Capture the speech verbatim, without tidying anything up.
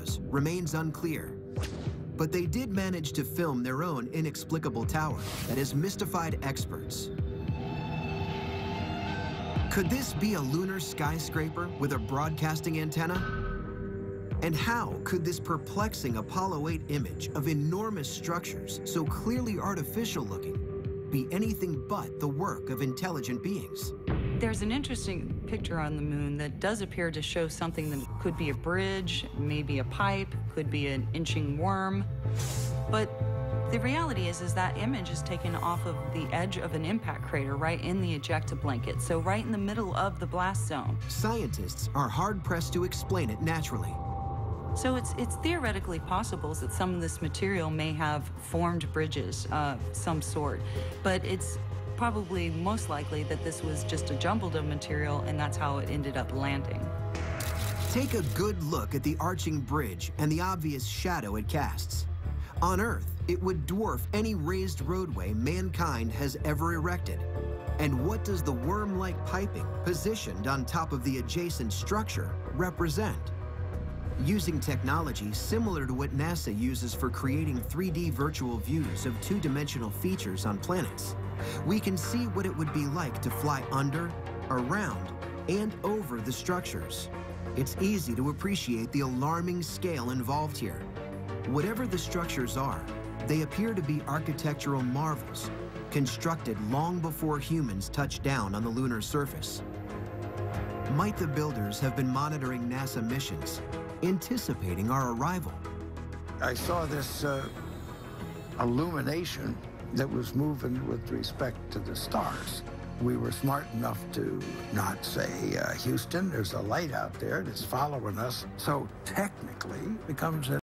cause remains unclear. But they did manage to film their own inexplicable tower that has mystified experts. Could this be a lunar skyscraper with a broadcasting antenna? And how could this perplexing Apollo eight image of enormous structures, so clearly artificial looking, be anything but the work of intelligent beings? There's an interesting picture on the moon that does appear to show something that could be a bridge, maybe a pipe, could be an inching worm. But the reality is, is that image is taken off of the edge of an impact crater right in the ejecta blanket, so right in the middle of the blast zone. Scientists are hard-pressed to explain it naturally. So it's, it's theoretically possible that some of this material may have formed bridges of some sort, but it's probably most likely that this was just a jumbled of material and that's how it ended up landing. Take a good look at the arching bridge and the obvious shadow it casts. On Earth, it would dwarf any raised roadway mankind has ever erected. And what does the worm-like piping positioned on top of the adjacent structure represent? Using technology similar to what NASA uses for creating three D virtual views of two-dimensional features on planets, we can see what it would be like to fly under, around, and over the structures. It's easy to appreciate the alarming scale involved here. Whatever the structures are, they appear to be architectural marvels, constructed long before humans touched down on the lunar surface. Might the builders have been monitoring NASA missions, anticipating our arrival? I saw this uh, illumination that was moving with respect to the stars. We were smart enough to not say, uh, Houston, there's a light out there that's following us. So technically, it becomes a